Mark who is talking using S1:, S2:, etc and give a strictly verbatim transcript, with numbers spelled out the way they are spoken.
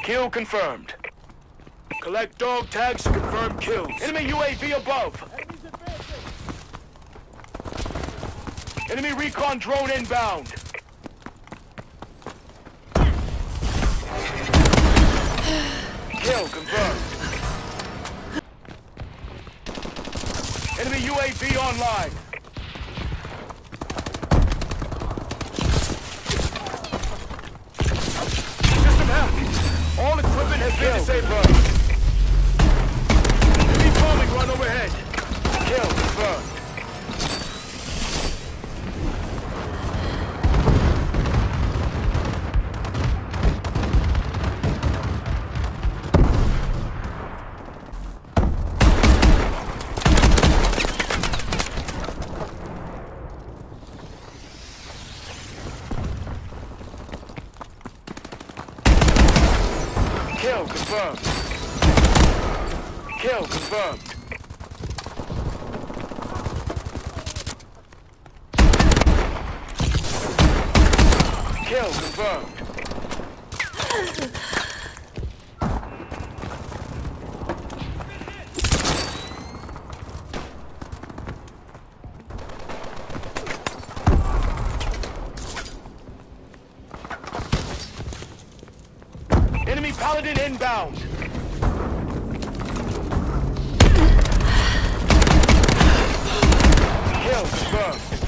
S1: Kill confirmed. Collect dog tags to confirm kills. Enemy U A V above. Enemy recon drone inbound. Kill confirmed. Enemy U A V online. System hacked. All equipment has been disabled. Enemy bombing run overhead. Kill confirmed. Kill confirmed. Kill confirmed. Kill confirmed. Enemy Paladin inbound. Kill confirmed.